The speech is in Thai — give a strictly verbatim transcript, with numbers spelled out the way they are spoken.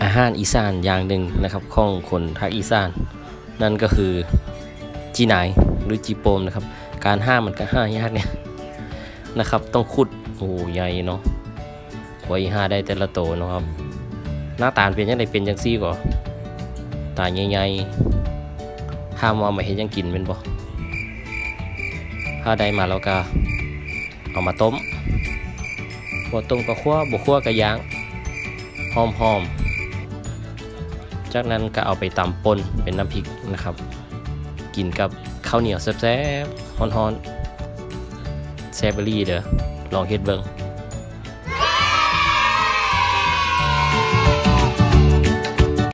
อาหารอีสานอย่างหนึ่งนะครับของคนภาคอีสานนั่นก็คือจีนายหรือจีโปมนะครับการห้ามันก็ห้ายากเนี่ยนะครับต้องขุดโอ้ใหญ่เนาะไว้ห้าได้แต่ละโตนะครับหน้าตาเป็นยังไงเป็นยังซี่ก่อตาใหญ่ๆห้ามว่ามาเห็นยังกินเป็นบ่ถ้าได้มาแล้วก็เอามาต้มบ่ต้มก็คั่วบ่คั่วก็ย่างหอมๆจากนั้นก็เอาไปตำป่นเป็นน้ำพริกนะครับกินกับข้าวเหนียวแซ่บๆฮ้อนๆแซ่บเบอรี่เด้อลองเฮ็ดเบิ่ง